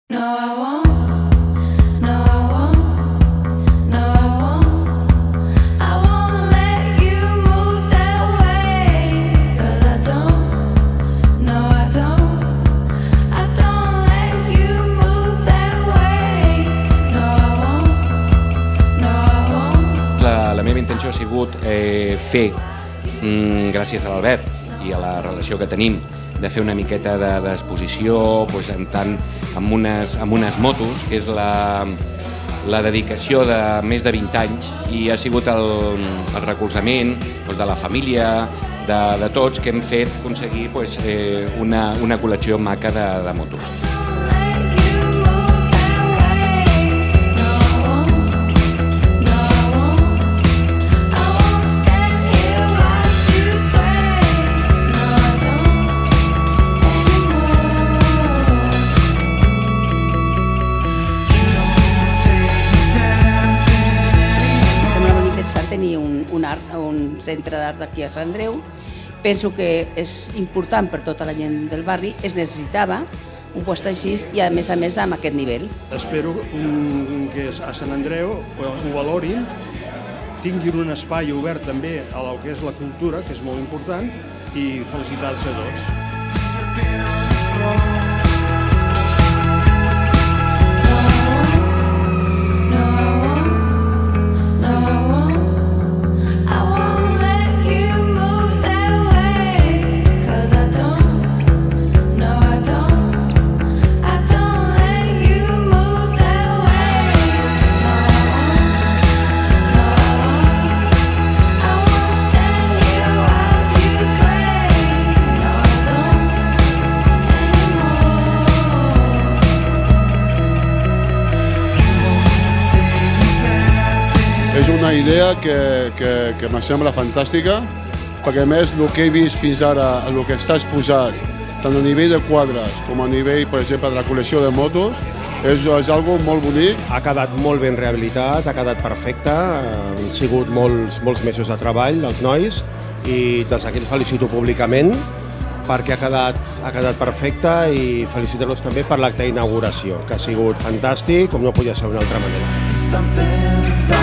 La meva intenció ha sigut fer, gràcies a l'Albert i a la relació que tenim, de fer una miqueta d'exposició amb unes motos, que és la dedicació de més de 20 anys, i ha sigut el recolzament de la família, de tots, que hem fet aconseguir una col·lecció maca de motos. Tenir un centre d'art aquí a Sant Andreu. Penso que és important per tota la gent del barri, es necessitava un lloc així i a més amb aquest nivell. Espero que a Sant Andreu ho valorin, tinguin un espai obert també a lo que és la cultura, que és molt important, i felicitats a tots. És una idea que me sembla fantàstica, perquè a més el que he vist fins ara, el que està exposat, tant a nivell de quadres com a nivell, per exemple, de la col·lecció de motos, és algo molt bonic. Ha quedat molt ben rehabilitat, ha quedat perfecte, han sigut molts mesos de treball dels nois i des d'aquí els felicito públicament perquè ha quedat perfecte i felicitar-los també per l'acte d'inauguració, que ha sigut fantàstic, com no podia ser d'una altra manera.